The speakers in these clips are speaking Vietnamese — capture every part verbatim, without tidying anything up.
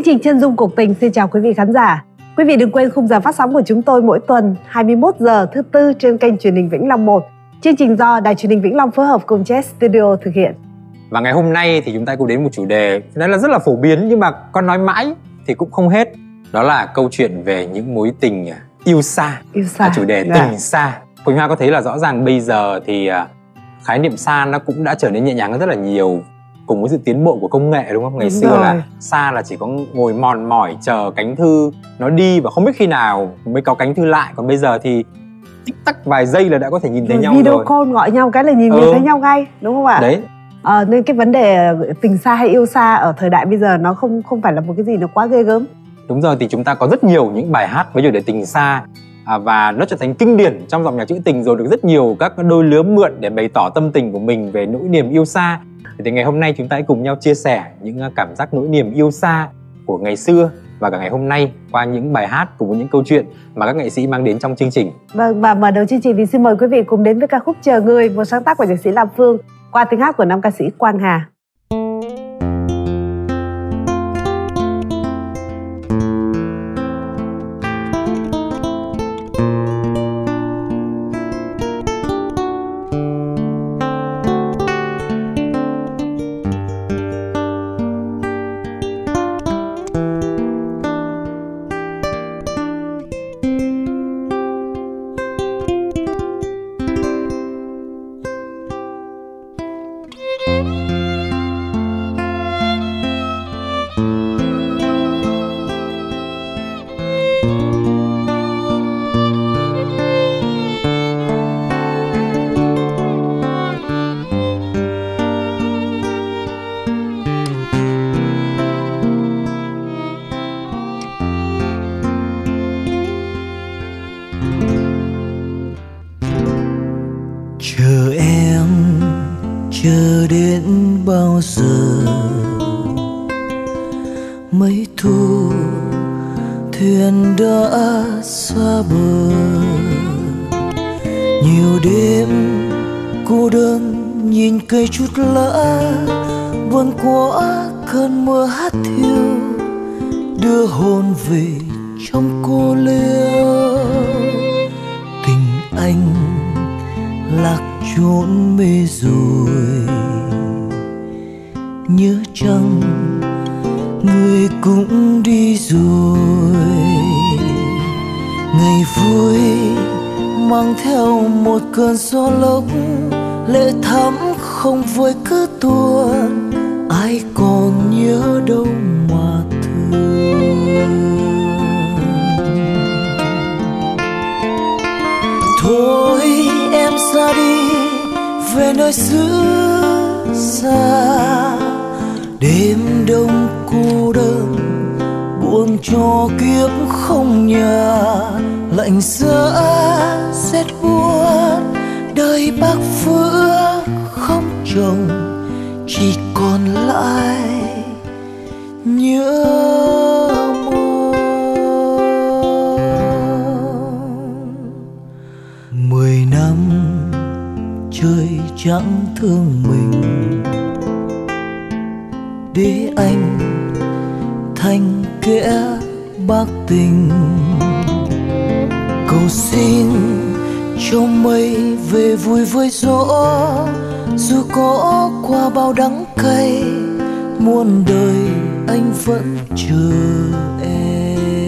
trình Chân dung cuộc tình xin chào quý vị khán giả. Quý vị đừng quên khung giờ phát sóng của chúng tôi mỗi tuần hai mươi mốt giờ thứ tư trên kênh truyền hình Vĩnh Long một. Chương trình do Đài truyền hình Vĩnh Long phối hợp cùng Jet Studio thực hiện. Và ngày hôm nay thì chúng ta cùng đến một chủ đề đó là rất là phổ biến nhưng mà con nói mãi thì cũng không hết. Đó là câu chuyện về những mối tình yêu xa, yêu xa. Chủ đề Dạ. tình xa. Quỳnh Hoa có thấy là rõ ràng bây giờ thì khái niệm xa nó cũng đã trở nên nhẹ nhàng hơn rất là nhiều cùng với sự tiến bộ của công nghệ, đúng không? Ngày Đúng xưa rồi. là xa là chỉ có ngồi mòn mỏi chờ cánh thư nó đi và không biết khi nào mới có cánh thư lại. Còn bây giờ thì tích tắc vài giây là đã có thể nhìn thấy Rồi nhau video rồi. call gọi nhau cái là nhìn Ừ. nhìn thấy nhau ngay, đúng không ạ? Đấy. À, nên cái vấn đề tình xa hay yêu xa ở thời đại bây giờ nó không không phải là một cái gì nó quá ghê gớm. Đúng rồi, thì chúng ta có rất nhiều những bài hát với chủ đề tình xa à, và nó trở thành kinh điển trong dòng nhạc trữ tình rồi, được rất nhiều các đôi lứa mượn để bày tỏ tâm tình của mình về nỗi niềm yêu xa. Thì ngày hôm nay chúng ta hãy cùng nhau chia sẻ những cảm giác nỗi niềm yêu xa của ngày xưa và cả ngày hôm nay qua những bài hát cùng với những câu chuyện mà các nghệ sĩ mang đến trong chương trình. Vâng, và mở đầu chương trình thì xin mời quý vị cùng đến với ca khúc Chờ Người, một sáng tác của nhạc sĩ Lam Phương qua tiếng hát của nam ca sĩ Quang Hà. Chờ em, chờ đến bao giờ? Mấy thu thuyền đã xa bờ, nhiều đêm cô đơn nhìn cây chút lá buồn quá cơn mưa hát thiêu, đưa hồn về trong cô liêu. Tình anh lạc chốn mê rồi, nhớ chăng người cũng đi rồi. Ngày vui mang theo một cơn gió lốc, lệ thắm không vội cứ tuôn, ai còn nhớ đâu mà thương. Thôi em ra đi về nơi xứ xa, đêm đông cô đơn buồn cho kiếp không nhà, lạnh giá rét buốt đời bác phước không chồng, chỉ còn lại nhớ mong. Mười năm trời chẳng thương mình, để anh thành kẻ bác tình. Cầu xin trong mây về vui với gió, dù có qua bao đắng cay, muôn đời anh vẫn chờ em.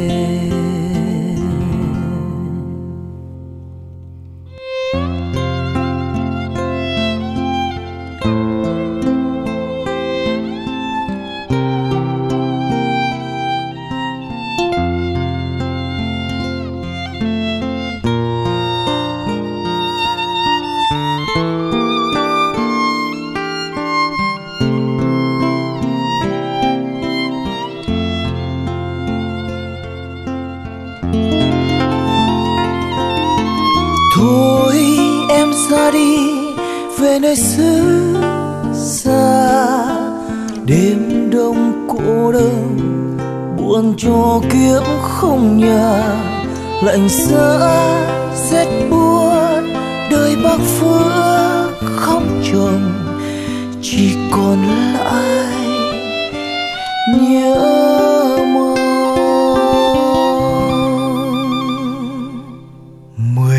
Thôi em ra đi về nơi xứ xa, đêm đông cô đơn buồn cho kiếp không nhà, lạnh giá rét buốt đời bác phước không chồng, chỉ còn lại nhớ mong.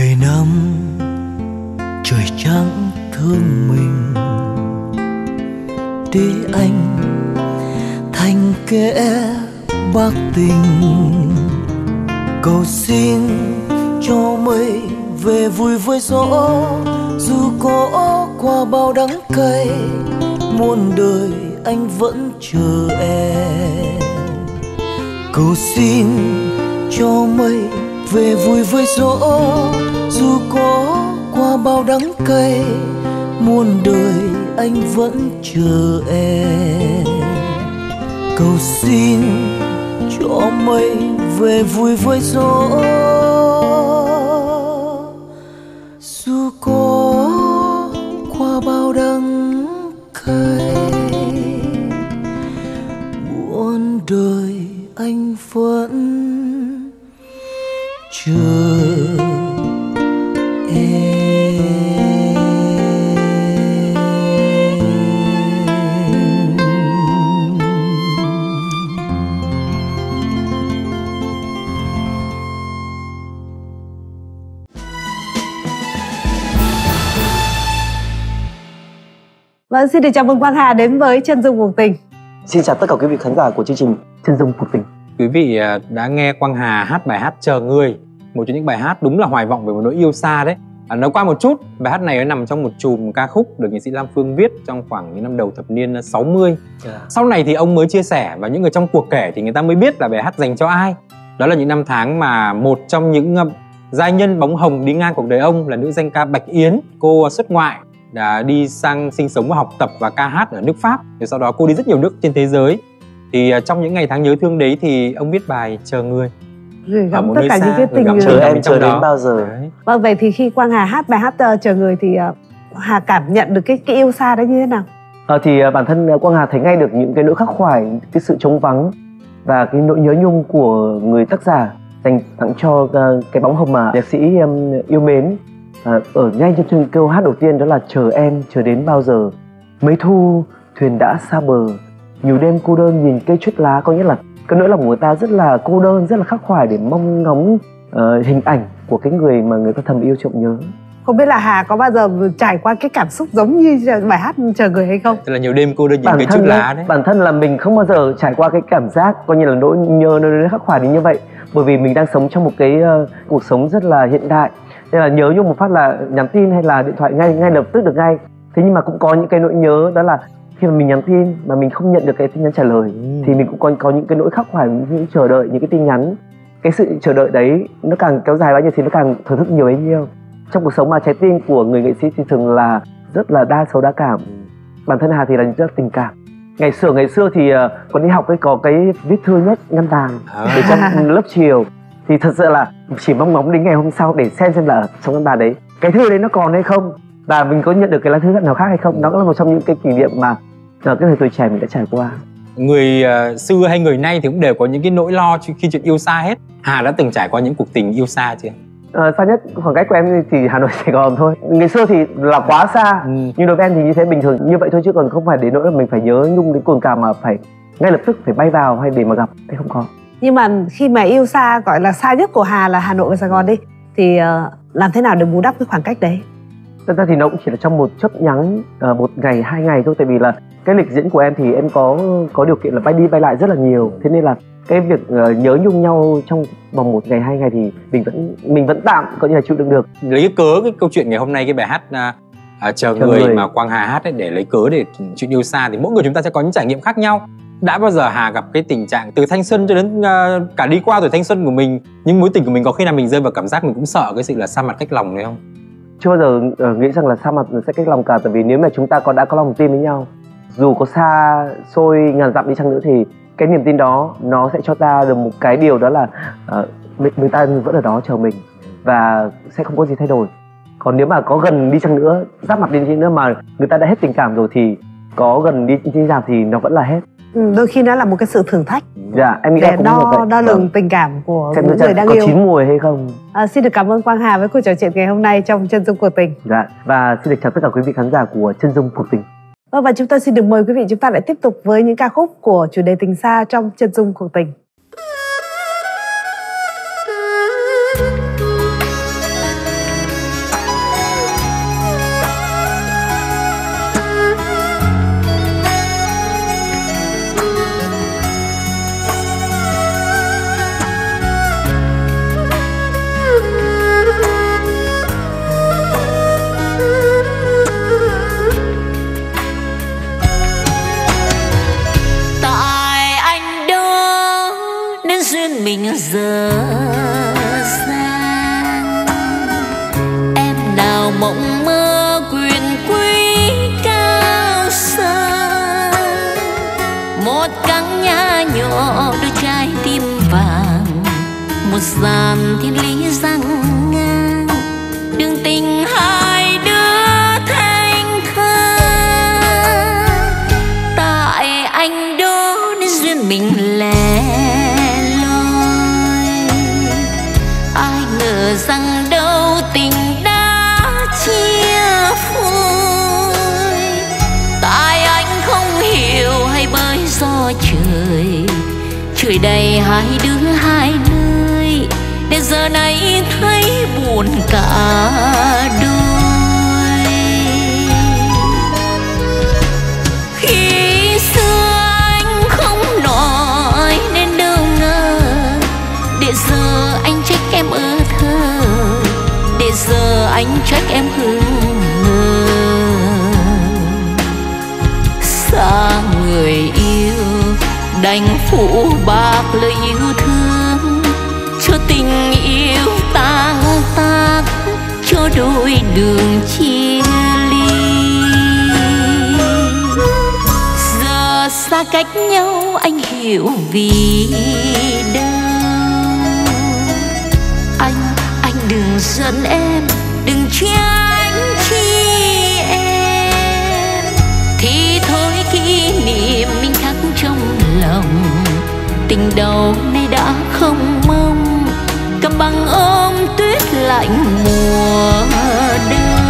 Ngày năm trời trắng thương mình, để anh thành kẻ bạc tình. Cầu xin cho mây về vui với gió, dù có qua bao đắng cay, muôn đời anh vẫn chờ em. Cầu xin cho mây về vui với gió, dù có qua bao đắng cay, muôn đời anh vẫn chờ em. Cầu xin cho mây về vui với gió, dù có qua bao đắng cay, muôn đời anh vẫn chờ em. Vâng, xin được chào mừng Quang Hà đến với Chân Dung Cuộc Tình. Xin chào tất cả quý vị khán giả của chương trình Chân Dung Cuộc Tình. Quý vị đã nghe Quang Hà hát bài hát Chờ Người, một trong những bài hát đúng là hoài vọng về một nỗi yêu xa đấy. À, nói qua một chút, bài hát này nó nằm trong một chùm ca khúc được nghệ sĩ Lam Phương viết trong khoảng những năm đầu thập niên sáu mươi. Yeah. Sau này thì ông mới chia sẻ và những người trong cuộc kể thì người ta mới biết là bài hát dành cho ai. Đó là những năm tháng mà một trong những giai nhân bóng hồng đi ngang cuộc đời ông là nữ danh ca Bạch Yến. Cô xuất ngoại, đã đi sang sinh sống và học tập và ca hát ở nước Pháp. Rồi sau đó cô đi rất nhiều nước trên thế giới. Thì uh, trong những ngày tháng nhớ thương đấy thì ông viết bài Chờ Người, gửi gắm tất cả xa, những cái tình người chờ em chờ đến bao giờ. Đấy. Vâng, vậy thì khi Quang Hà hát bài hát uh, Chờ Người thì uh, Hà cảm nhận được cái, cái yêu xa đấy như thế nào? À, thì uh, bản thân uh, Quang Hà thấy ngay được những cái nỗi khắc khoải, cái sự trống vắng và cái nỗi nhớ nhung của người tác giả dành tặng cho uh, cái bóng hồng mà nhạc sĩ um, yêu mến. À, ở ngay trong câu hát đầu tiên đó là chờ em chờ đến bao giờ, mấy thu thuyền đã xa bờ, nhiều đêm cô đơn nhìn cây chuốt lá. Có nghĩa là cái nỗi lòng của người ta rất là cô đơn, rất là khắc khoải để mong ngóng uh, hình ảnh của cái người mà người ta thầm yêu trọng nhớ. Không biết là Hà có bao giờ trải qua cái cảm xúc giống như bài hát Chờ Người hay không? Tức là nhiều đêm cô đơn nhìn cây chuốt lá đấy. Bản thân là mình không bao giờ trải qua cái cảm giác coi như là nỗi nhớ nỗi khắc khoải đến như vậy, bởi vì mình đang sống trong một cái uh, cuộc sống rất là hiện đại. Nên là nhớ nhung một phát là nhắn tin hay là điện thoại ngay ngay lập tức được ngay. Thế nhưng mà cũng có những cái nỗi nhớ, đó là khi mà mình nhắn tin mà mình không nhận được cái tin nhắn trả lời, ừ. thì mình cũng có có những cái nỗi khắc khoải, những chờ đợi những cái tin nhắn. Cái sự chờ đợi đấy nó càng kéo dài bao nhiêu thì nó càng thổn thức nhiều bấy nhiêu. Trong cuộc sống mà trái tim của người nghệ sĩ thì thường là rất là đa sầu đa cảm. Bản thân Hà thì là rất tình cảm. Ngày xưa ngày xưa thì uh, còn đi học ấy có cái viết thư nhất ngăn bàn à. Ở trong lớp chiều. Thì thật sự là chỉ mong ngóng đến ngày hôm sau để xem xem là ở trong ngăn bàn đấy cái thư đấy nó còn hay không, và mình có nhận được cái lá thư nào khác hay không. Đó là một trong những cái kỷ niệm mà cái thời tuổi trẻ mình đã trải qua. Người uh, xưa hay người nay thì cũng đều có những cái nỗi lo khi chuyện yêu xa hết. Hà đã từng trải qua những cuộc tình yêu xa chưa? À, xa nhất khoảng cách của em thì Hà Nội Sài Gòn thôi. Ngày xưa thì là quá xa, ừ. nhưng đối với em thì như thế bình thường như vậy thôi, chứ còn không phải đến nỗi là mình phải nhớ nhung đến cuồng cảm mà phải ngay lập tức phải bay vào hay để mà gặp hay không có. Nhưng mà khi mà yêu xa, gọi là xa nhất của Hà là Hà Nội và Sài Gòn đi, thì uh, làm thế nào để bù đắp cái khoảng cách đấy? Thật ra thì nó cũng chỉ là trong một chớp nhoáng, uh, một ngày hai ngày thôi, tại vì là cái lịch diễn của em thì em có có điều kiện là bay đi bay lại rất là nhiều, thế nên là cái việc uh, nhớ nhung nhau trong vòng một ngày hai ngày thì mình vẫn mình vẫn tạm có như là chịu đựng được. Lấy cái cớ cái câu chuyện ngày hôm nay, cái bài hát uh, uh, chờ, chờ người, người mà Quang Hà hát ấy, để lấy cớ để chuyện yêu xa, thì mỗi người chúng ta sẽ có những trải nghiệm khác nhau. Đã bao giờ Hà gặp cái tình trạng từ thanh xuân cho đến uh, cả đi qua tuổi thanh xuân của mình, những mối tình của mình, có khi nào mình rơi vào cảm giác mình cũng sợ cái sự là xa mặt cách lòng đấy không? Chưa bao giờ uh, nghĩ rằng là xa mặt sẽ cách lòng cả, tại vì nếu mà chúng ta có đã có lòng tin với nhau, dù có xa xôi ngàn dặm đi chăng nữa thì cái niềm tin đó nó sẽ cho ta được một cái điều, đó là uh, người ta vẫn ở đó chờ mình và sẽ không có gì thay đổi. Còn nếu mà có gần đi chăng nữa, giáp mặt đi chăng nữa mà người ta đã hết tình cảm rồi thì có gần đi đi làm thì nó vẫn là hết. Ừ, đôi khi nó là một cái sự thử thách. Dạ, em nghĩ để em cũng đo, vậy. đo lường tình cảm của xem những người đang có yêu. Có chín mùi hay không? À, xin được cảm ơn Quang Hà với cuộc trò chuyện ngày hôm nay trong Chân Dung Cuộc Tình. Dạ, và xin được chào tất cả quý vị khán giả của Chân Dung Cuộc Tình. Và, và chúng tôi xin được mời quý vị, chúng ta lại tiếp tục với những ca khúc của chủ đề tình xa trong Chân Dung Cuộc Tình. vào mộng mơ quyền quý cao xa. Một căn nhà nhỏ đôi trái tim vàng, một dàn thiên lý răng ngang, đường tình hai đứa thanh thang. Tại anh đó nên duyên mình lẻ loi, ai ngờ rằng đâu tình đã chia phôi. Tại anh không hiểu hay bởi do trời, trời đầy hai đứa hai nơi, để giờ này thấy buồn cả đôi. Khi xưa anh không nói nên đâu ngờ, để giờ anh trách em ơ thơ, để giờ anh trách em hững hờ. Xa người yêu đành phụ bạc lời yêu thương, cho tình yêu tan tác, cho đôi đường chia ly. Giờ xa cách nhau anh hiểu vì đâu. Anh, anh đừng giận em, đừng trách chi em. Thì thôi kỷ niệm mình khắc trong lòng, tình đầu nay đã không mong, cầm bằng ôm tuyết lạnh mùa đông.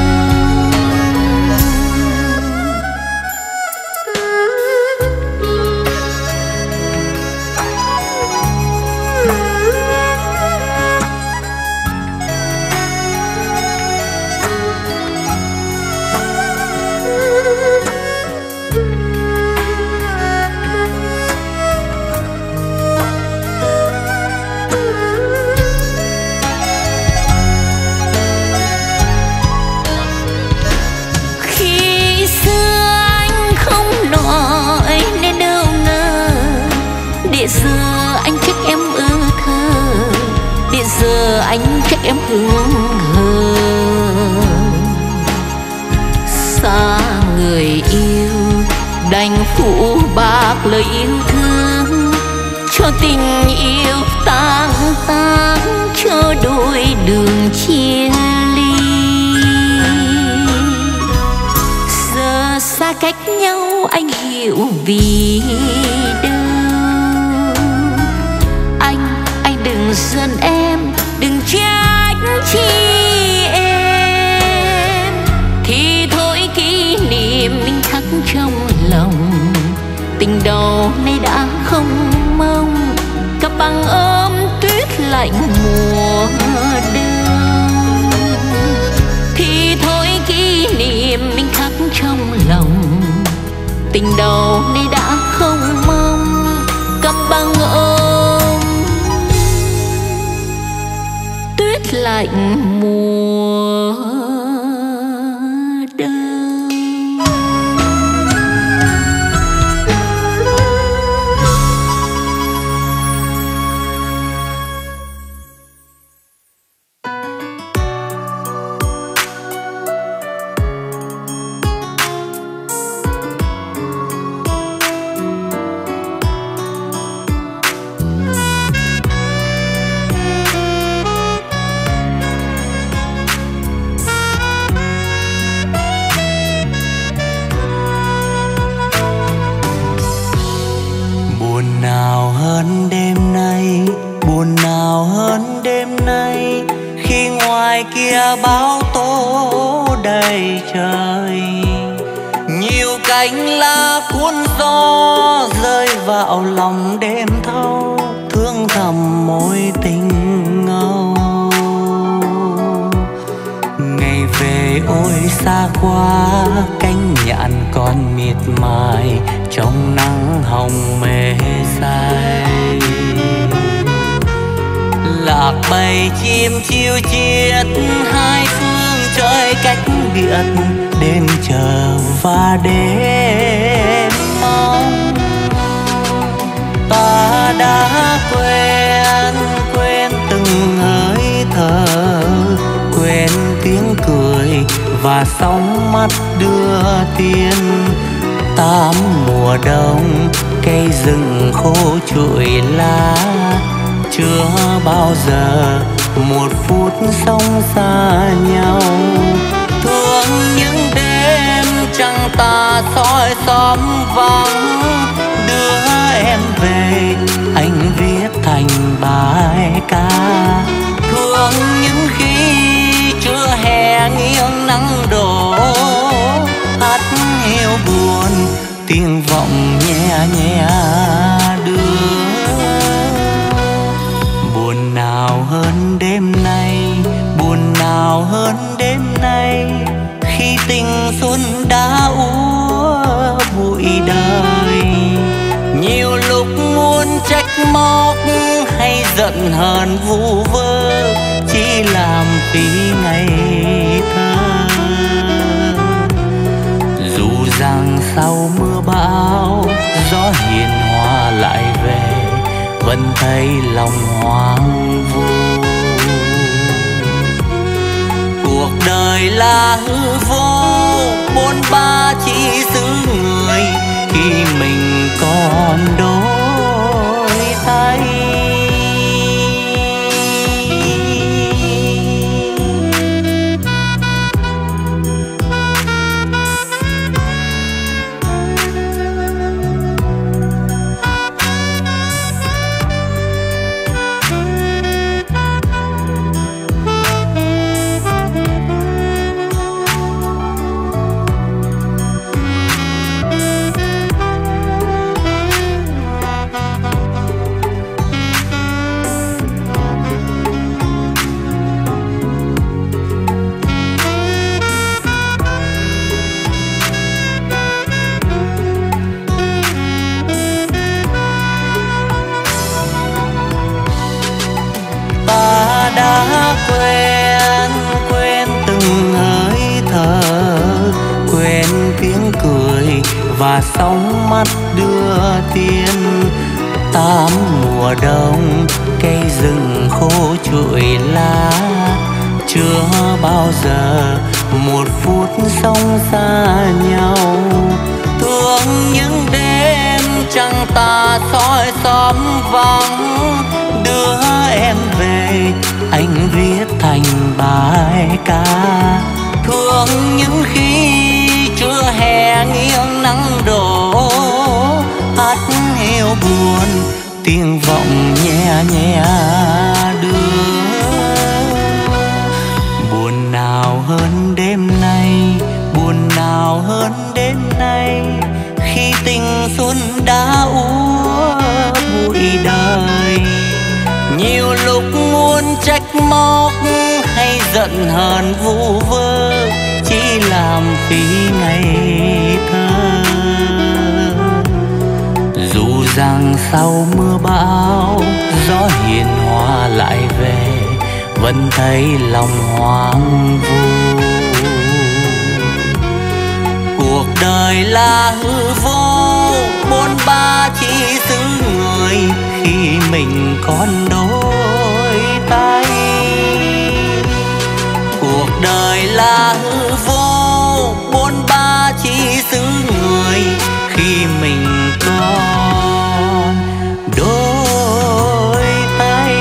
Để giờ anh trách em ơ thơ, để giờ anh trách em hững hờ. Xa người yêu đành phụ bạc lời yêu thương, cho tình yêu tan tác, cho đôi đường chia ly. Giờ xa cách nhau anh hiểu vì đâu. Đừng giận em, đừng trách chi em. Thì thôi kỷ niệm mình khắc trong lòng, tình đầu nay đã không mong, cặp bằng ôm tuyết lạnh mùa đông. Thì thôi kỷ niệm mình khắc trong lòng, tình đầu nay đã không mong, cặp bằng ôm lạnh mùa đông. Bão tố đầy trời, nhiều cánh lá cuốn gió rơi vào lòng đêm thâu, thương thầm mối tình ngâu. Ngày về ôi xa quá, cánh nhạn còn miệt mài trong nắng hồng mê say. Lạc bầy chim chiêu chiết, hai phương trời cách biệt, đêm chờ và đêm mong. Ta đã quên quên từng hơi thở, quên tiếng cười và sóng mắt đưa tiền. Tám mùa đông cây rừng khô trụi lá, chưa bao giờ một phút sóng xa nhau. Thương những đêm trăng tà soi xóm vắng, đưa em về anh viết thành bài ca. Thương những khi chưa hè nghiêng nắng đổ, hát hiu buồn tiếng vọng nhẹ nhẹ đưa. Buồn nào hơn đêm nay, buồn nào hơn đêm nay, khi tình xuân đã úa bụi đời. Nhiều lúc muốn trách móc hay giận hờn vu vơ, chỉ làm phí ngày thơ. Dù rằng sau mưa bão gió hiền hòa lại về, vẫn thấy lòng hoang vu. Cuộc đời là hư vô, bốn ba chỉ xứ người, khi mình còn đổi thay. Đã quên, quên từng hơi thở, quên tiếng cười và sóng mắt đưa tiền. Tám mùa đông cây rừng khô trụi lá, chưa bao giờ một phút sóng xa nhau. Thương những đêm trăng tà soi xóm vắng, đưa em về anh viết thành bài ca. Thương những khi chưa hè nghiêng nắng đổ, hát hiu buồn tiếng vọng nhẹ nhẹ đưa. Buồn nào hơn đêm nay, buồn nào hơn đêm nay, khi tình xuân đã úa bụi đời. Nhiều lúc muốn trách móc hay giận hờn vu vơ, chỉ làm phí ngày thơ. Dù rằng sau mưa bão gió hiền hòa lại về, vẫn thấy lòng hoang vu. Cuộc đời là hư vô, bốn ba chỉ xứ người, khi mình còn đôi tay. Cuộc đời là hư vô, bốn ba chỉ xứ người, khi mình còn đôi tay.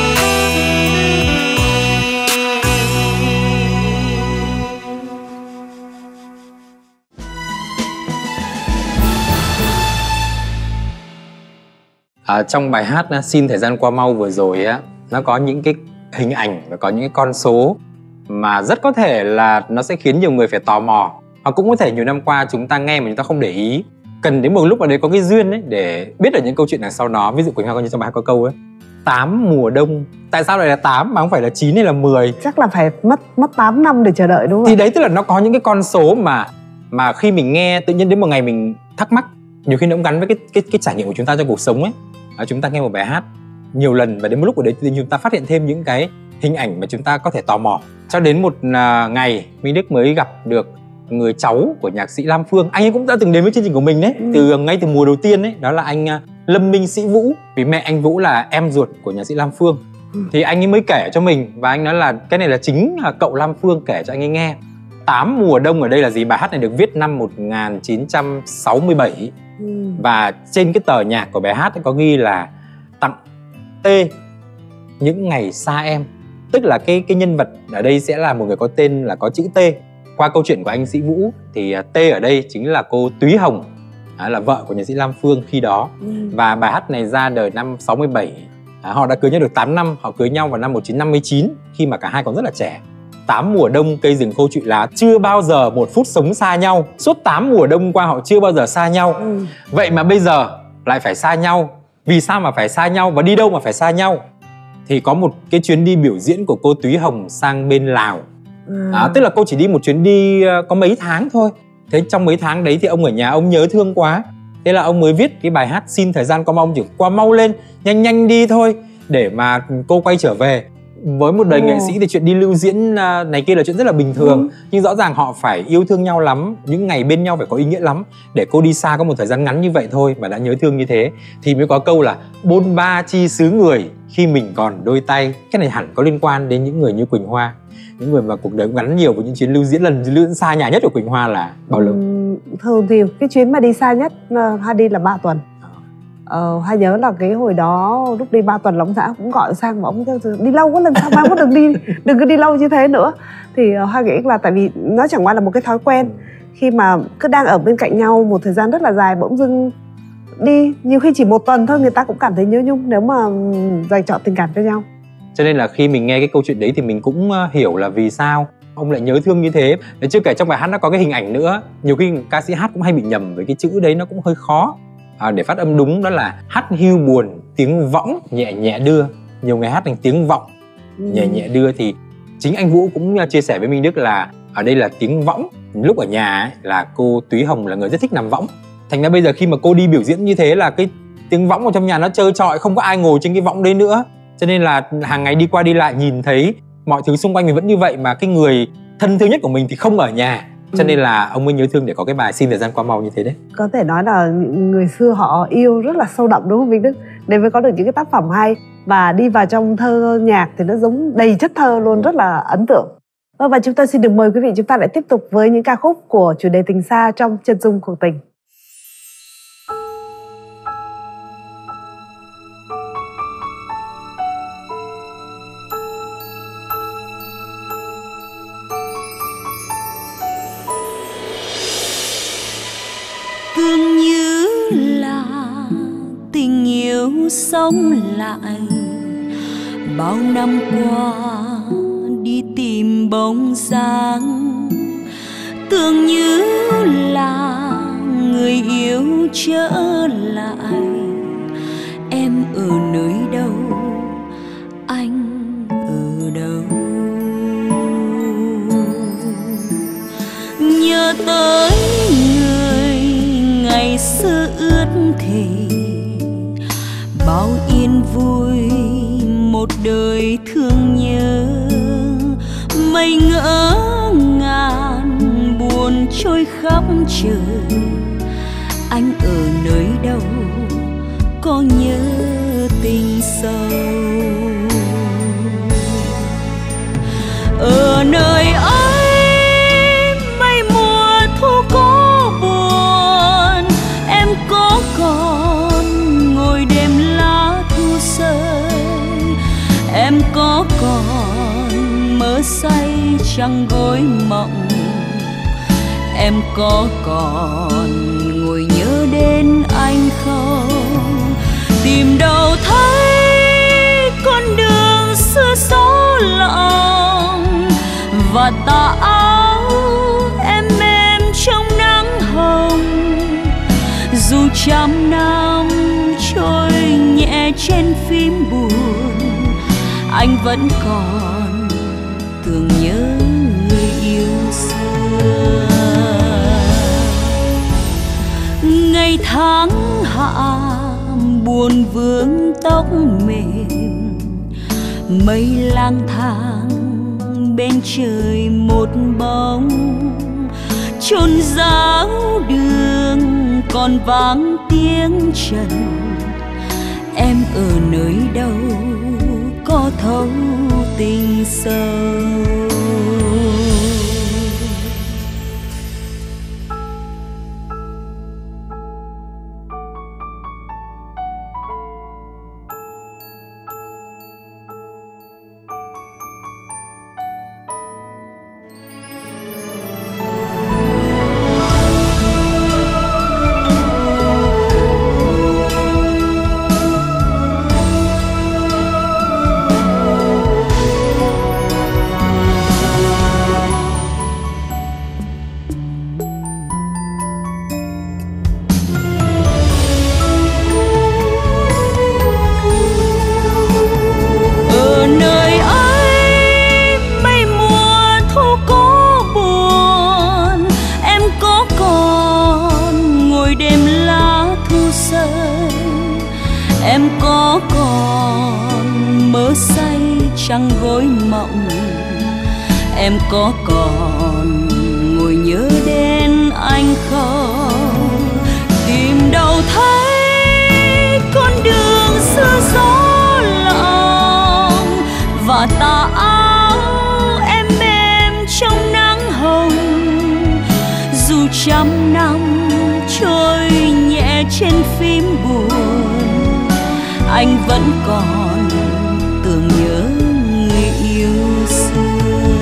À, trong bài hát Xin Thời Gian Qua Mau vừa rồi á, nó có những cái hình ảnh và có những cái con số mà rất có thể là nó sẽ khiến nhiều người phải tò mò, hoặc cũng có thể nhiều năm qua chúng ta nghe mà chúng ta không để ý, cần đến một lúc nào đấy có cái duyên ấy để biết được những câu chuyện đằng sau nó. Ví dụ Quỳnh Hoa coi như trong bài hát có câu ấy, tám mùa đông, tại sao lại là tám mà không phải là chín hay là mười? Chắc là phải mất mất tám năm để chờ đợi đúng không? Thì đấy, tức là nó có những cái con số mà mà khi mình nghe tự nhiên đến một ngày mình thắc mắc, nhiều khi nó cũng gắn với cái cái cái trải nghiệm của chúng ta trong cuộc sống ấy. À, chúng ta nghe một bài hát nhiều lần và đến một lúc ở đấy thì chúng ta phát hiện thêm những cái hình ảnh mà chúng ta có thể tò mò. Cho đến một uh, ngày Minh Đức mới gặp được người cháu của nhạc sĩ Lam Phương. Anh ấy cũng đã từng đến với chương trình của mình đấy, ừ. từ ngay từ mùa đầu tiên đấy, đó là anh uh, Lâm Minh Sĩ Vũ. Vì mẹ anh Vũ là em ruột của nhạc sĩ Lam Phương, ừ. thì anh ấy mới kể cho mình và anh nói là cái này là chính là cậu Lam Phương kể cho anh ấy nghe. Tám mùa đông ở đây là gì? Bài hát này được viết năm một nghìn chín trăm sáu mươi bảy. Ừ. Và trên cái tờ nhạc của bài hát có ghi là tặng T những ngày xa em. Tức là cái cái nhân vật ở đây sẽ là một người có tên là có chữ T. Qua câu chuyện của anh Sĩ Vũ thì T ở đây chính là cô Túy Hồng, à, là vợ của nhạc sĩ Lam Phương khi đó. Ừ. Và bài hát này ra đời năm sáu mươi bảy. À, họ đã cưới nhau được tám năm, họ cưới nhau vào năm một nghìn chín trăm năm mươi chín khi mà cả hai còn rất là trẻ. Tám mùa đông cây rừng khô trụi lá, chưa bao giờ một phút sống xa nhau. Suốt tám mùa đông qua họ chưa bao giờ xa nhau. Ừ. Vậy mà bây giờ lại phải xa nhau. Vì sao mà phải xa nhau và đi đâu mà phải xa nhau? Thì có một cái chuyến đi biểu diễn của cô Túy Hồng sang bên Lào. Ừ. À, tức là cô chỉ đi một chuyến đi có mấy tháng thôi. Thế trong mấy tháng đấy thì ông ở nhà ông nhớ thương quá. Thế là ông mới viết cái bài hát Xin thời gian qua mau, chỉ qua mau lên, nhanh nhanh đi thôi, để mà cô quay trở về. Với một đời ừ. nghệ sĩ thì chuyện đi lưu diễn này kia là chuyện rất là bình thường. Ừ. Nhưng rõ ràng họ phải yêu thương nhau lắm, những ngày bên nhau phải có ý nghĩa lắm. Để cô đi xa có một thời gian ngắn như vậy thôi mà đã nhớ thương như thế, thì mới có câu là bôn ba chi xứ người khi mình còn đôi tay. Cái này hẳn có liên quan đến những người như Quỳnh Hoa, những người mà cuộc đời gắn nhiều với những chuyến lưu diễn. Lần lưu diễn xa nhà nhất của Quỳnh Hoa là bao lâu? Ừ, thường thì cái chuyến mà đi xa nhất Hoa đi là ba tuần. Ờ, Hoa nhớ là cái hồi đó lúc đi ba tuần Lóng Xã cũng gọi sang mà ông kêu đi lâu quá, lần sau ba có đừng đi, đừng có đi lâu như thế nữa. Thì uh, Hoa nghĩ là tại vì nó chẳng qua là một cái thói quen, khi mà cứ đang ở bên cạnh nhau một thời gian rất là dài bỗng dưng đi, nhiều khi chỉ một tuần thôi người ta cũng cảm thấy nhớ nhung nếu mà dành trọn tình cảm cho nhau. Cho nên là khi mình nghe cái câu chuyện đấy thì mình cũng hiểu là vì sao ông lại nhớ thương như thế. Để chưa kể trong bài hát nó có cái hình ảnh nữa, nhiều khi ca sĩ hát cũng hay bị nhầm với cái chữ đấy, nó cũng hơi khó. À, để phát âm đúng đó là hát hiu buồn tiếng võng nhẹ nhẹ đưa. Nhiều người hát thành tiếng vọng ừ. nhẹ nhẹ đưa. Thì chính anh Vũ cũng chia sẻ với Minh Đức là ở đây là tiếng võng. Lúc ở nhà ấy, là cô Túy Hồng là người rất thích nằm võng. Thành ra bây giờ khi mà cô đi biểu diễn như thế là cái tiếng võng ở trong nhà nó trơ trọi, không có ai ngồi trên cái võng đấy nữa. Cho nên là hàng ngày đi qua đi lại nhìn thấy mọi thứ xung quanh mình vẫn như vậy, mà cái người thân thương nhất của mình thì không ở nhà. Cho nên là ông mới nhớ thương để có cái bài Xin thời gian qua mau như thế đấy. Có thể nói là người xưa họ yêu rất là sâu đậm đúng không Minh Đức? Để mới có được những cái tác phẩm hay và đi vào trong thơ nhạc thì nó giống đầy chất thơ luôn, rất là ấn tượng. Và chúng tôi xin được mời quý vị, chúng ta lại tiếp tục với những ca khúc của chủ đề tình xa trong Chân dung cuộc tình. Thương như là tình yêu sống lại, bao năm qua đi tìm bóng dáng. Tưởng như là người yêu trở lại, em ở nơi đâu, anh ở đâu. Nhớ tới ngày xưa ước thề, bao yên vui một đời thương nhớ. Mây ngỡ ngàn buồn trôi khắp trời, anh ở nơi đâu, có nhớ tình sâu. Ở nơi ấy mây mùa thu có buồn, em có còn ngồi đêm lá thu rơi, em có còn mơ say trăng gối mộng, em có còn ngồi nhớ đến anh không? Tìm đâu thấy con đường xưa xó lặng, và tà áo em êm trong nắng hồng. Dù trăm năm trôi nhẹ trên phím buồn, anh vẫn còn tưởng nhớ người yêu xưa. Ngày tháng hạ buồn vương tóc mềm, mây lang thang bên trời một bóng. Chôn giáo đường còn vang tiếng trần, em ở nơi đâu, có thấu tình sâu. trăng gối mộng. Em có còn ngồi nhớ đến anh không? Tìm đâu thấy con đường xưa gió lộng, và tà áo em mềm trong nắng hồng. Dù trăm năm trôi nhẹ trên phím buồn, anh vẫn còn tưởng nhớ người yêu xưa.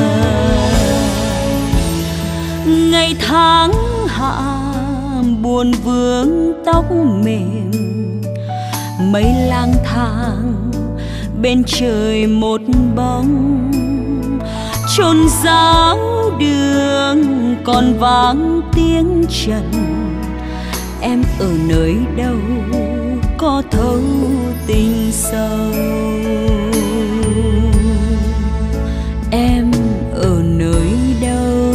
Ngày tháng hạ buồn vương tóc mềm, mây lang thang bên trời một bóng. Chôn giáo đường còn vang tiếng trần, em ở nơi đâu có thấu tình sâu? Em ở nơi đâu?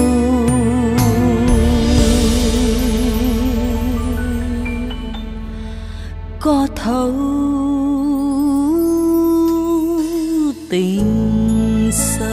Có thấu tình sâu?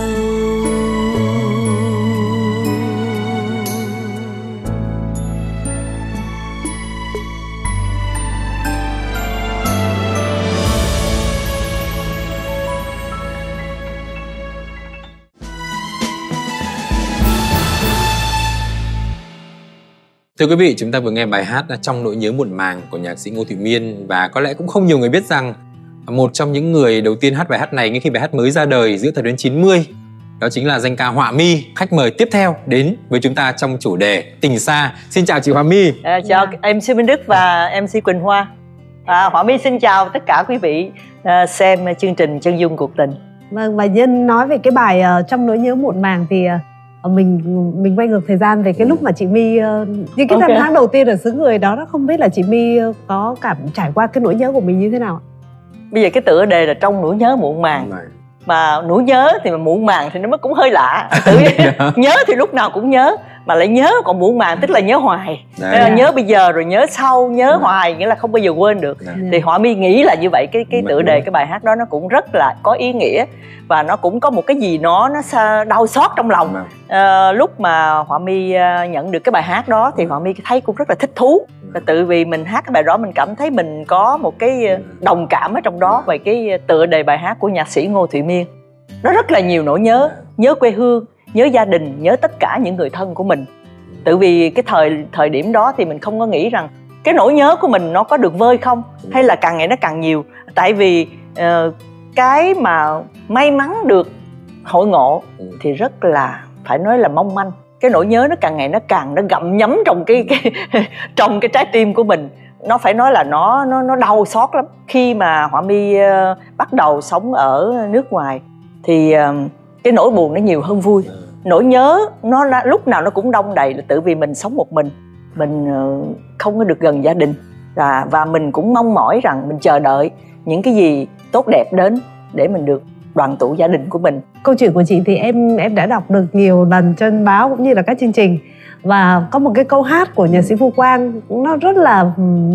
Thưa quý vị, chúng ta vừa nghe bài hát Trong Nỗi Nhớ Muộn Màng của nhạc sĩ Ngô Thủy Miên. Và có lẽ cũng không nhiều người biết rằng một trong những người đầu tiên hát bài hát này ngay khi bài hát mới ra đời giữa thập niên chín mươi, đó chính là danh ca Họa My, khách mời tiếp theo đến với chúng ta trong chủ đề Tình Xa. Xin chào chị Họa My. À, chào em xê Minh Đức và em xê Quỳnh Hoa. à, Họa My xin chào tất cả quý vị à, xem chương trình Chân Dung Cuộc Tình. Vâng, và nhân nói về cái bài uh, Trong Nỗi Nhớ Muộn Màng thì uh, mình mình quay ngược thời gian về cái lúc mà chị My uh, những cái Okay. năm tháng đầu tiên ở xứ người đó, nó không biết là chị My uh, có cảm trải qua cái nỗi nhớ của mình như thế nào? Bây giờ cái tựa đề là Trong Nỗi Nhớ Muộn Màng. Mà nỗi nhớ thì mà muộn màng thì nó cũng hơi lạ. Tự nhớ thì lúc nào cũng nhớ, mà lại nhớ còn muộn màng tức là nhớ hoài. Đấy. Nhớ bây giờ rồi nhớ sau, nhớ Đấy. hoài, nghĩa là không bao giờ quên được. Đấy. Thì Họa My nghĩ là như vậy. Cái cái tựa đề cái bài hát đó nó cũng rất là có ý nghĩa, và nó cũng có một cái gì nó nó đau xót trong lòng. À, lúc mà Họa My nhận được cái bài hát đó thì Họa My thấy cũng rất là thích thú. Và tự vì mình hát cái bài đó mình cảm thấy mình có một cái đồng cảm ở trong đó về cái tựa đề bài hát của nhạc sĩ Ngô Thủy Miên. Nó rất là nhiều nỗi nhớ, nhớ quê hương, nhớ gia đình, nhớ tất cả những người thân của mình. Tự vì cái thời thời điểm đó thì mình không có nghĩ rằng cái nỗi nhớ của mình nó có được vơi không, hay là càng ngày nó càng nhiều. Tại vì uh, cái mà may mắn được hội ngộ thì rất là phải nói là mong manh. Cái nỗi nhớ nó càng ngày nó càng nó gặm nhấm trong cái, cái trong cái trái tim của mình. Nó phải nói là nó nó nó đau xót lắm. Khi mà Họa My uh, bắt đầu sống ở nước ngoài thì uh, cái nỗi buồn nó nhiều hơn vui. Nỗi nhớ nó lúc nào nó cũng đong đầy, là tự vì mình sống một mình, mình uh, không có được gần gia đình, và và mình cũng mong mỏi rằng mình chờ đợi những cái gì tốt đẹp đến để mình được đoàn tụ gia đình của mình. Câu chuyện của chị thì em em đã đọc được nhiều lần trên báo cũng như là các chương trình, và có một cái câu hát của nhạc sĩ Phu Quang nó rất là,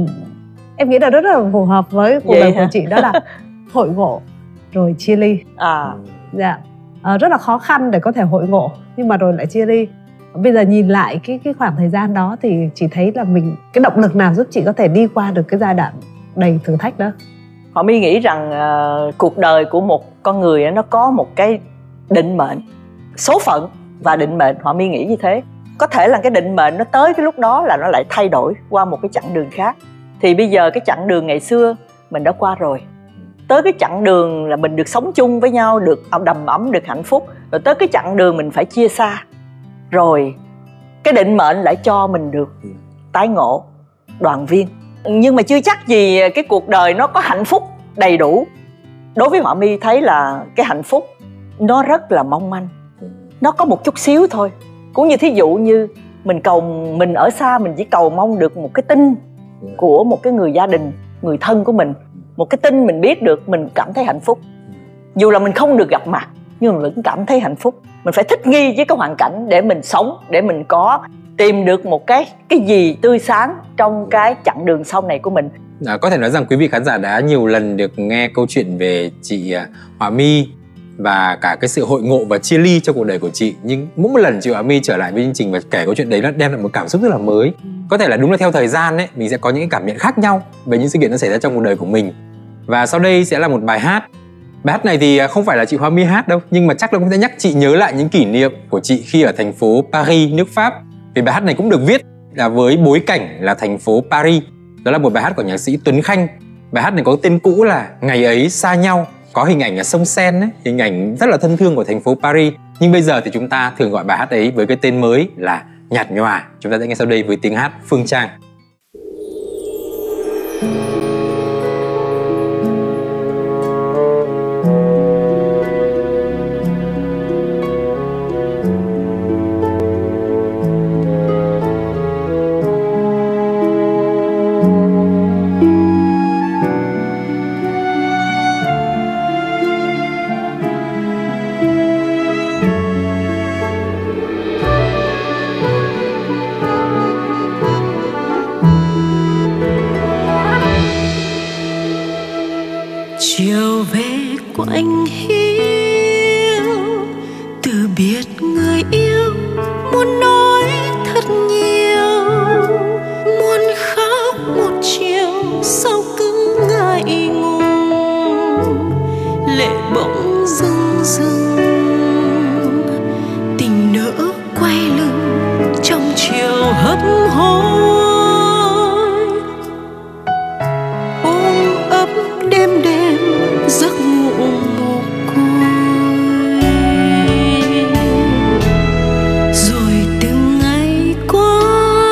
em nghĩ là rất là phù hợp với cuộc đời của chị, đó là hội ngộ rồi chia ly. À, dạ, à, rất là khó khăn để có thể hội ngộ nhưng mà rồi lại chia ly. Bây giờ nhìn lại cái cái khoảng thời gian đó thì chị thấy là mình, cái động lực nào giúp chị có thể đi qua được cái giai đoạn đầy thử thách đó? Họa My nghĩ rằng uh, cuộc đời của một con người nó có một cái định mệnh, số phận và định mệnh. Họa My nghĩ như thế. Có thể là cái định mệnh nó tới cái lúc đó là nó lại thay đổi qua một cái chặng đường khác. Thì bây giờ cái chặng đường ngày xưa mình đã qua rồi, tới cái chặng đường là mình được sống chung với nhau, được đầm ấm, được hạnh phúc. Rồi tới cái chặng đường mình phải chia xa. Rồi cái định mệnh lại cho mình được tái ngộ, đoàn viên. Nhưng mà chưa chắc gì cái cuộc đời nó có hạnh phúc đầy đủ. Đối với Họa My thấy là cái hạnh phúc nó rất là mong manh, nó có một chút xíu thôi. Cũng như thí dụ như mình cầu, mình ở xa mình chỉ cầu mong được một cái tin của một cái người gia đình, người thân của mình, một cái tin mình biết được, mình cảm thấy hạnh phúc. Dù là mình không được gặp mặt nhưng mình vẫn cảm thấy hạnh phúc. Mình phải thích nghi với cái hoàn cảnh để mình sống, để mình có tìm được một cái cái gì tươi sáng trong cái chặng đường sau này của mình. À, có thể nói rằng quý vị khán giả đã nhiều lần được nghe câu chuyện về chị Họa My và cả cái sự hội ngộ và chia ly trong cuộc đời của chị. Nhưng mỗi một lần chị Hòa My trở lại với chương trình và kể câu chuyện đấy, nó đem lại một cảm xúc rất là mới. Có thể là đúng là theo thời gian ấy, mình sẽ có những cái cảm nhận khác nhau về những sự kiện nó xảy ra trong cuộc đời của mình. Và sau đây sẽ là một bài hát. Bài hát này thì không phải là chị Hòa My hát đâu, nhưng mà chắc là cũng sẽ nhắc chị nhớ lại những kỷ niệm của chị khi ở thành phố Paris, nước Pháp. Vì bài hát này cũng được viết là với bối cảnh là thành phố Paris. Đó là một bài hát của nhạc sĩ Tuấn Khanh. Bài hát này có tên cũ là Ngày ấy xa nhau, có hình ảnh ở sông Sen ấy, hình ảnh rất là thân thương của thành phố Paris. Nhưng bây giờ thì chúng ta thường gọi bài hát ấy với cái tên mới là Nhạt Nhòa. Chúng ta sẽ nghe sau đây với tiếng hát Phương Trang. Chiều về của anh hiu, từ biệt người yêu, muốn nói thật nhiều, muốn khóc một chiều sao cứ ngại ngùng, lệ bỗng rưng rưng, tình nỡ quay lưng trong chiều hấp hối, ôm ấp đêm đêm giấc ngủ mồ côi. Rồi từng ngày qua,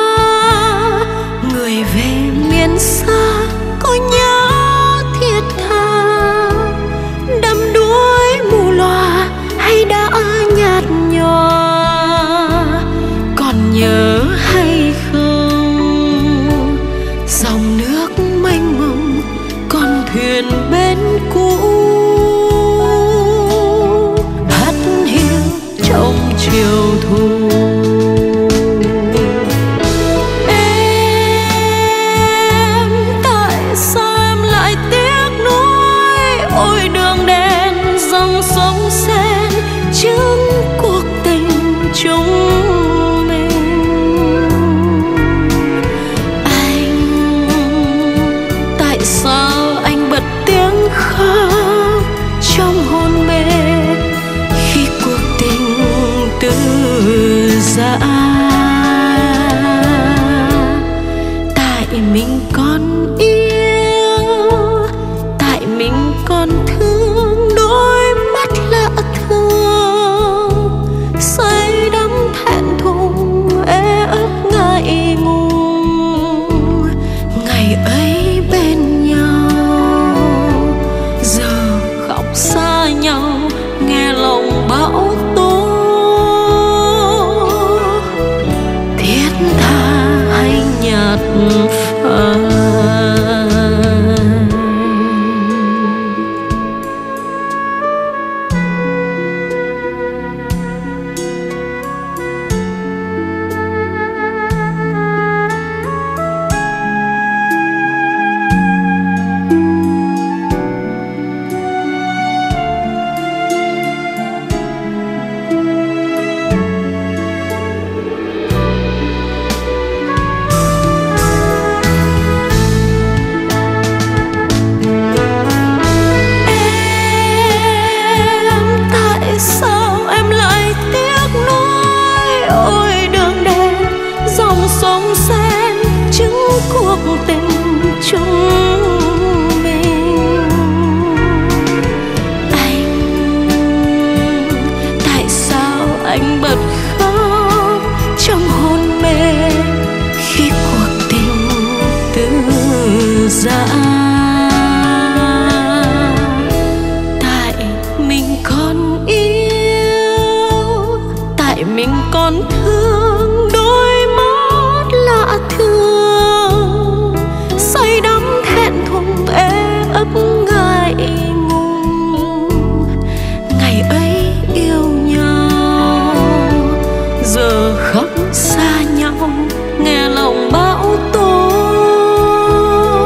người về miền xa có nhớ thiết tha, đắm đuối mù lòa hay đã nhạt nhòa, còn nhớ hay không dòng nước mênh mông con thuyền bên cũ hắt hiu trong chiều thu. Em tại sao em lại tiếc nuối, ôi đường đen dòng sông Sen chứng cuộc tình chúng mình. Anh tại sao anh bật tiếng khóc trong hôn mê khi cuộc tình từ giã. Tại mình còn yêu, tại mình còn thương, đôi mắt lạ thường say đắm thẹn thùng ê ấp ngại ngùng. Ngày ấy bên nhau, giờ khóc xa nhau nghe lòng bão tố. Thiết tha hay nhạt phai.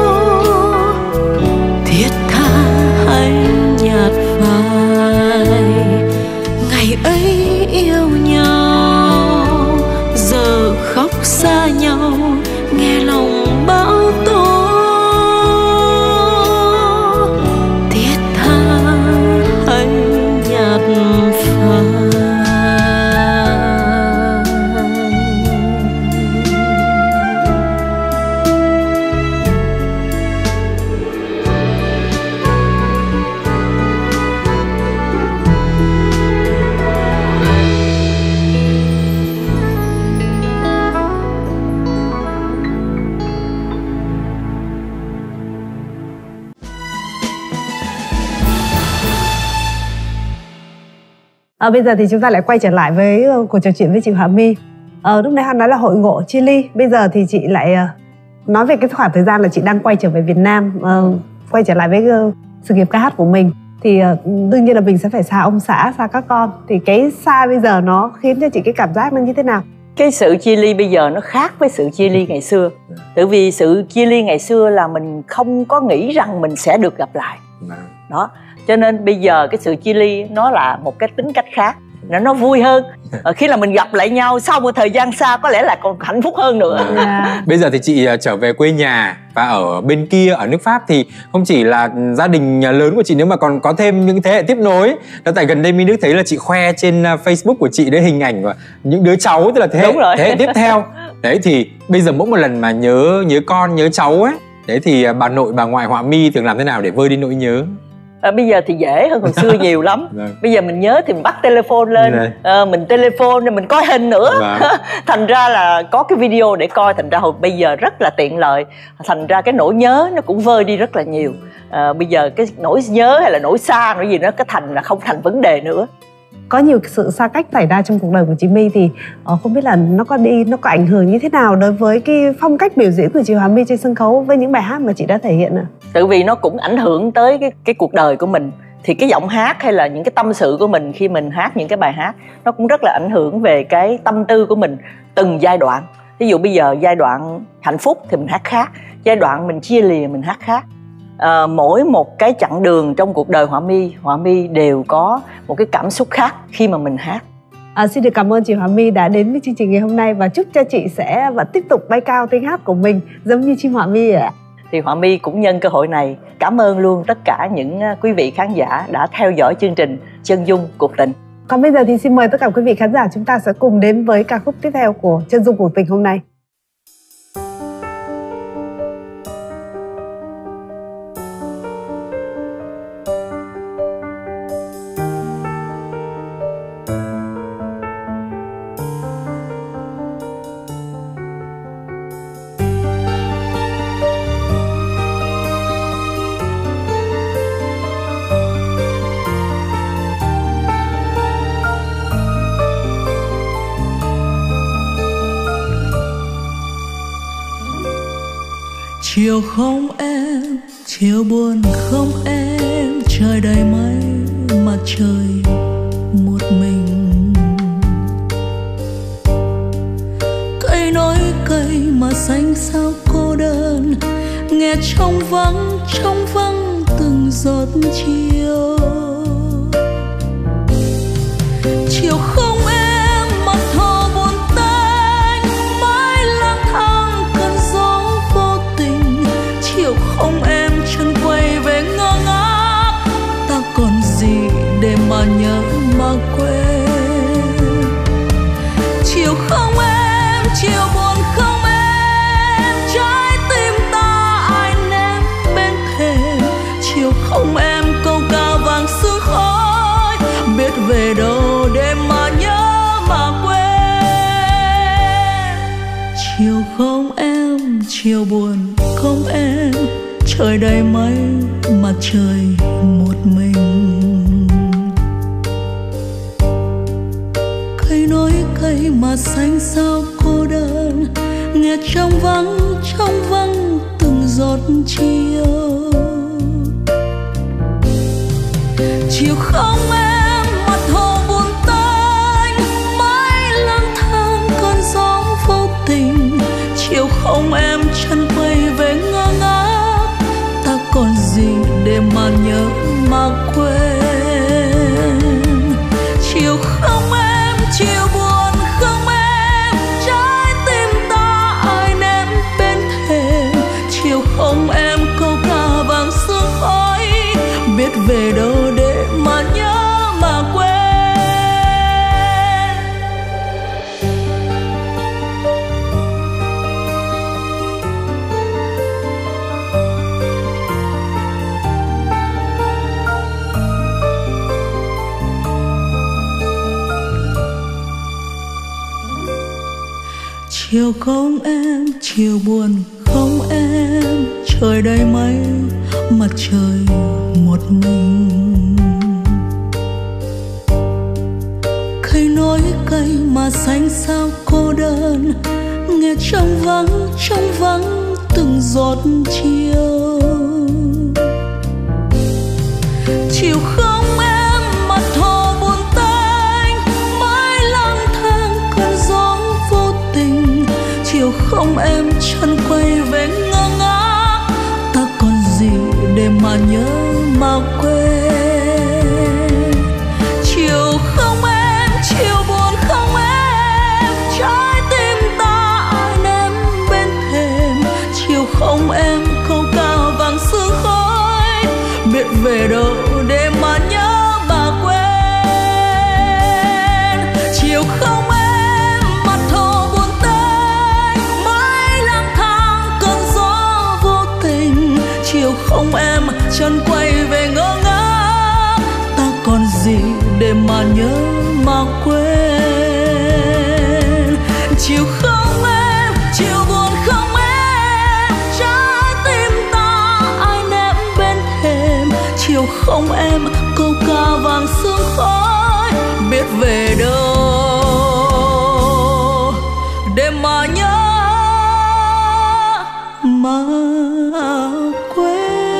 nhạt phai. À, bây giờ thì chúng ta lại quay trở lại với uh, cuộc trò chuyện với chị Hòa My. À, lúc nãy Hân nói là hội ngộ chia ly. Bây giờ thì chị lại uh, nói về cái khoảng thời gian là chị đang quay trở về Việt Nam, uh, quay trở lại với uh, sự nghiệp ca hát của mình. Thì uh, đương nhiên là mình sẽ phải xa ông xã, xa các con. Thì cái xa bây giờ nó khiến cho chị cái cảm giác nó như thế nào? Cái sự chia ly bây giờ nó khác với sự chia ly ngày xưa. Tại vì sự chia ly ngày xưa là mình không có nghĩ rằng mình sẽ được gặp lại. Đó. Cho nên bây giờ cái sự chia ly nó là một cái tính cách khác, nó nó vui hơn. Ở khi là mình gặp lại nhau sau một thời gian xa có lẽ là còn hạnh phúc hơn nữa. Yeah. Bây giờ thì chị trở về quê nhà và ở bên kia ở nước Pháp thì không chỉ là gia đình lớn của chị nữa mà còn có thêm những thế hệ tiếp nối. Đó, tại gần đây My Đức thấy là chị khoe trên Facebook của chị đấy hình ảnh của những đứa cháu, tức là thế hệ, thế hệ tiếp theo. Đấy thì bây giờ mỗi một lần mà nhớ nhớ con nhớ cháu ấy, đấy thì bà nội bà ngoại Hòa My thường làm thế nào để vơi đi nỗi nhớ? À, bây giờ thì dễ hơn hồi xưa nhiều lắm. Bây giờ mình nhớ thì mình bắt telephone lên, à, mình telephone nên mình coi hình nữa. Thành ra là có cái video để coi, thành ra hồi bây giờ rất là tiện lợi. Thành ra cái nỗi nhớ nó cũng vơi đi rất là nhiều. À, bây giờ cái nỗi nhớ hay là nỗi xa nỗi gì nó cái thành là không thành vấn đề nữa. Có nhiều sự xa cách xảy ra trong cuộc đời của chị My thì uh, không biết là nó có đi nó có ảnh hưởng như thế nào đối với cái phong cách biểu diễn của chị Hòa My trên sân khấu với những bài hát mà chị đã thể hiện ạ? Tự vì nó cũng ảnh hưởng tới cái cái cuộc đời của mình, thì cái giọng hát hay là những cái tâm sự của mình khi mình hát những cái bài hát nó cũng rất là ảnh hưởng về cái tâm tư của mình từng giai đoạn. Ví dụ bây giờ giai đoạn hạnh phúc thì mình hát khác, giai đoạn mình chia lìa mình hát khác. À, mỗi một cái chặng đường trong cuộc đời Hòa My, Hòa My đều có một cái cảm xúc khác khi mà mình hát. À, xin được cảm ơn chị Hòa My đã đến với chương trình ngày hôm nay và chúc cho chị sẽ vẫn tiếp tục bay cao tiếng hát của mình giống như chim Hòa My ạ. Thì Hòa My cũng nhân cơ hội này cảm ơn luôn tất cả những quý vị khán giả đã theo dõi chương trình Chân Dung Cuộc Tình. Còn bây giờ thì xin mời tất cả quý vị khán giả chúng ta sẽ cùng đến với ca khúc tiếp theo của Chân Dung Cuộc Tình hôm nay. Chiều không em, chiều buồn không em, trời đầy mây, mặt trời một mình. Cây nói cây mà xanh sao cô đơn, nghe trong vắng, trong vắng từng giọt chiều. Chiều không em, mặt hồ buồn tanh, mãi lang thang cơn gió vô tình. Chiều không em, chân quay về ngơ ngác, ta còn gì để mà nhớ mà quên. Chiều không em, chiều buồn không em, trái tim ta ai ném bên thềm. Chiều không em, câu ca vàng sương khói, biết về đâu để mà nhớ mà quên. Chiều không em, chiều buồn không em, trời đầy mây, mặt trời một mình. Cây nói cây mà xanh sao cô đơn, nghe trong vắng, trong vắng từng giọt chiều. Chiều không em, mặt hồ buồn tanh, mãi lang thang cơn gió vô tình. Chiều không em, chân quay về ngơ ngác, ta còn gì để mà nhớ mà quên. Chiều không em, chiều buồn không em, trái tim ta ai ném bên thềm. Chiều không em, câu ca vàng sương khói, biết về đâu để mà nhớ mà quên. Chiều không em, chiều buồn không em, trời đầy mây, mặt trời một mình. hoa xanh sao cô đơn, nghe trong vắng trong vắng từng giọt chiều. Chiều không em mặt hồ buồn tênh, mãi lang thang cơn gió vô tình. Chiều không em chân quay về ngơ ngác, ta còn gì để mà nhớ mà quên. Chiều không em, chiều buồn không em, trái tim ta ai ném bên thềm. Chiều không em, câu ca vàng sương khói, biết về đâu để mà nhớ mà quên. Chiều không em, mặt hồ buồn tênh, mãi lang thang cơn gió vô tình. Chiều không em, chân quay về ngơ ngác, ta còn gì để mà nhớ mà quên. Chiều không em, chiều buồn không em, trái tim ta ai ném bên thềm. Chiều không em, câu ca vàng sương khói, biết về đâu để mà nhớ mà quên.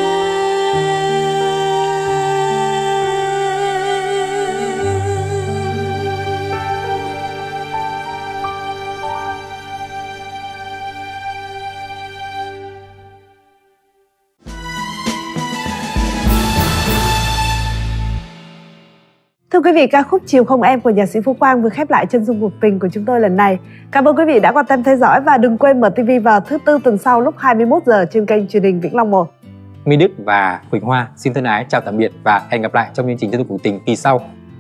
Thưa quý vị, ca khúc Chiều Không Em của nhạc sĩ Phú Quang vừa khép lại chân dung cuộc tình của chúng tôi lần này. Cảm ơn quý vị đã quan tâm theo dõi và đừng quên mở ti vi vào thứ tư tuần sau lúc hai mươi mốt giờ trên kênh truyền hình Vĩnh Long một. Minh Đức và Quỳnh Hoa xin thân ái chào tạm biệt và hẹn gặp lại trong chương trình chân dung cuộc tình kỳ sau.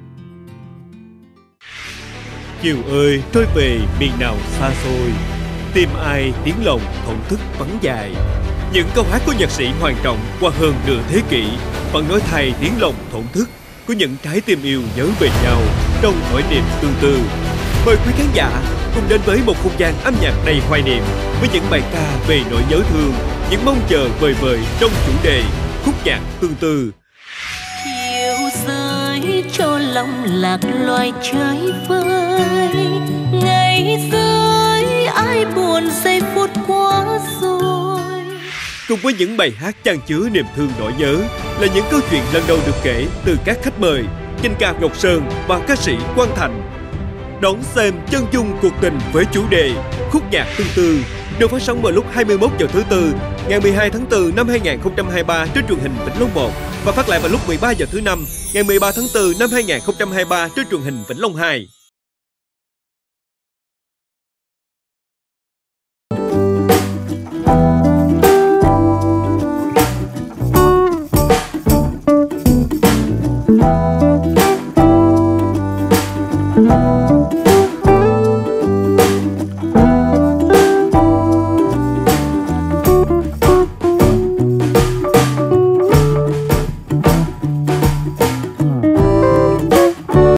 Chiều ơi trôi về miền nào xa xôi, tìm ai tiếng lòng thổn thức vắng dài. Những câu hát của nhạc sĩ Hoàng Trọng qua hơn nửa thế kỷ vẫn nói thay tiếng lòng thổn thức của những trái tim yêu nhớ về nhau trong nỗi niềm tương tư. Mời quý khán giả cùng đến với một không gian âm nhạc đầy hoài niệm với những bài ca về nỗi nhớ thương, những mong chờ vời vợi trong chủ đề khúc nhạc tương tư. Chiều rơi cho lòng lạc loài chơi vơi, ngày rơi ai buồn giây phút qua rồi. Cùng với những bài hát chan chứa niềm thương nỗi nhớ là những câu chuyện lần đầu được kể từ các khách mời danh ca Ngọc Sơn và ca sĩ Quang Thành. Đón xem chân dung cuộc tình với chủ đề khúc nhạc tương tư được phát sóng vào lúc hai mươi mốt giờ thứ tư ngày mười hai tháng tư năm hai nghìn không trăm hai mươi ba trên truyền hình Vĩnh Long một và phát lại vào lúc mười ba giờ thứ năm ngày mười ba tháng tư năm hai nghìn không trăm hai mươi ba trên truyền hình Vĩnh Long hai. Thank you.